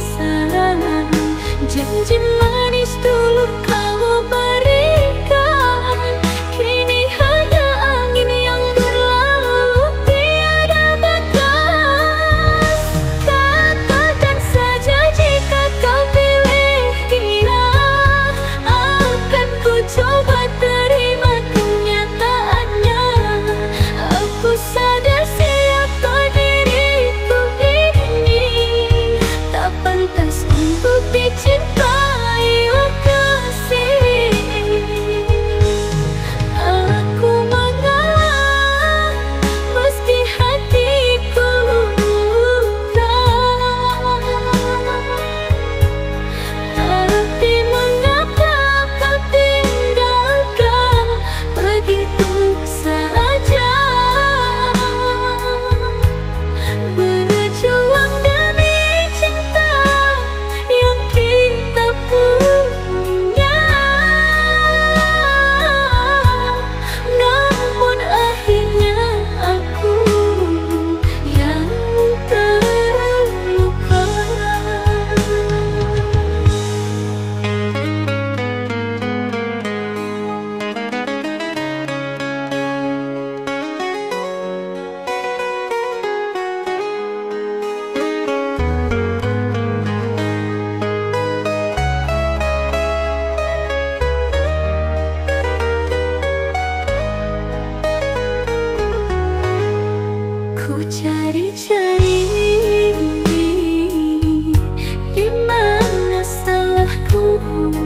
salah. Janji manis dulu kau berikan, kini hanya angin yang berlalu tiada batas. Katakan saja jika kau pilih dia, akan ku coba terima kenyataannya. Aku sadar siapa diriku ini, tak pantas untuk dicintai, oh kasih. Aku mengalah meski hatiku luka, tapi mengapa kau tinggalkan begitu saja? Berjuang demi cinta yang kita punya, namun akhirnya aku yang terluka. Ku cari-cari di mana salahku.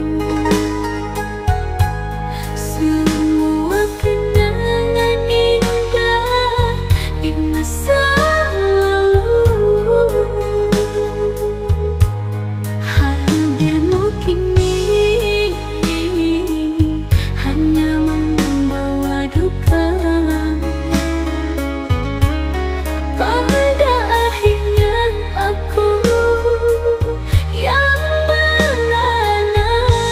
Semua kenangan indah di masa lalu, hadirmu kini hanya membawa duka. Pada akhirnya aku yang merana.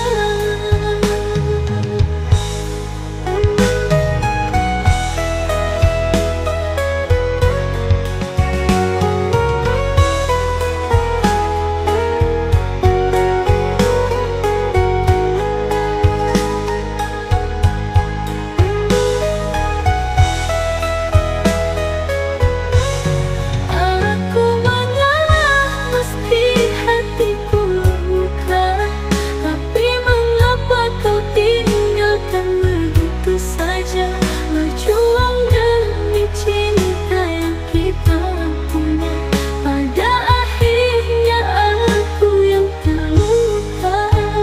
Aku mengalah meski hatiku luka, tapi mengapa kau tinggalkan begitu saja? Berjuang demi cinta yang kita punya, pada akhirnya aku yang terluka.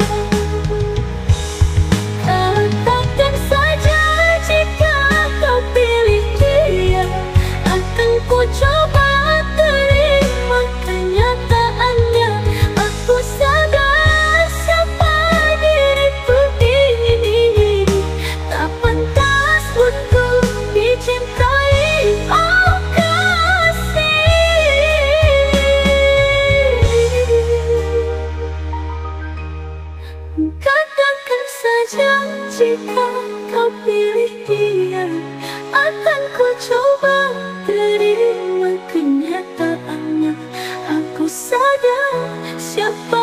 Katakan saja jika kau pilih dia, akan ku coba terima kenyataannya. Aku sadar siapa diriku ini, tak pantas untuk dicintai, oh kasih. Katakan saja jika kau pilih dia, akan ku coba terima kenyataannya. Aku sadar siapa